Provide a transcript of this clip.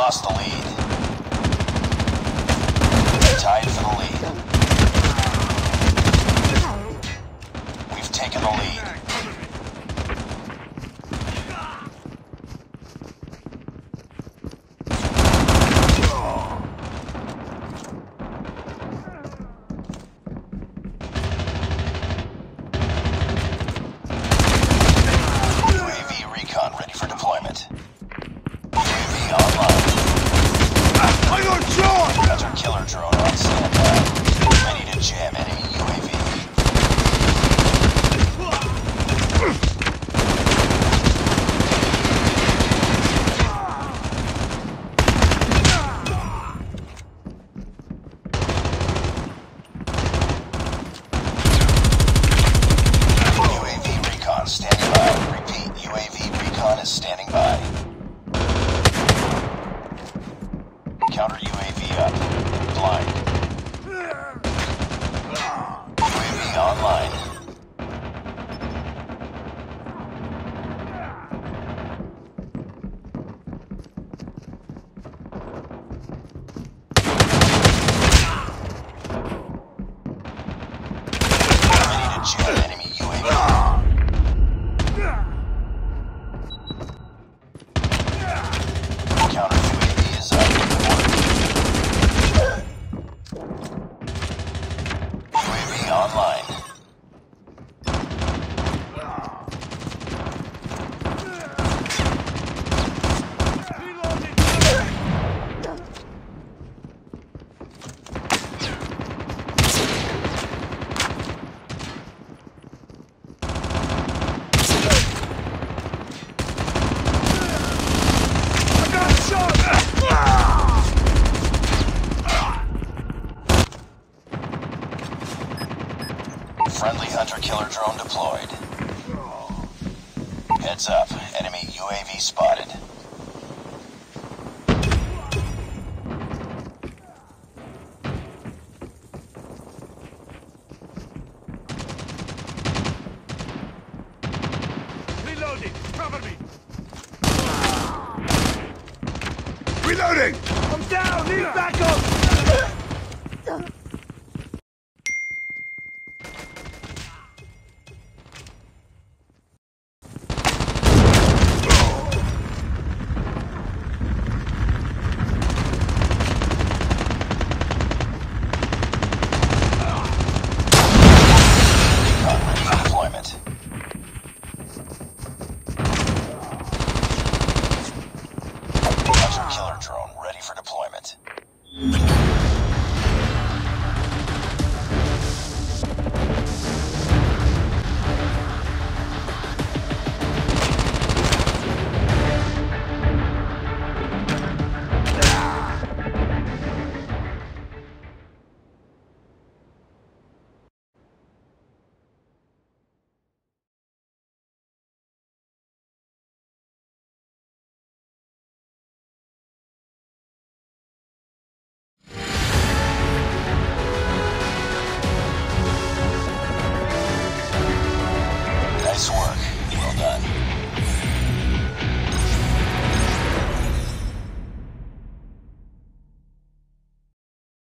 lost the lead. Tied for the lead. We've taken the lead. UAV recon ready for deployment. UAV online. I got shot! Hunter killer drone on standby. Ready to jam enemy UAV. UAV recon standing by. Repeat, UAV recon is standing by. Counter UAV up. Blind. UAV online. Ready to jam enemy UAV. Counter UAV is up. UAV online. I got shot! Friendly hunter-killer drone deployed. Heads up. Enemy UAV spotted. Reloading! Cover me! Reloading! I'm down! Need backup!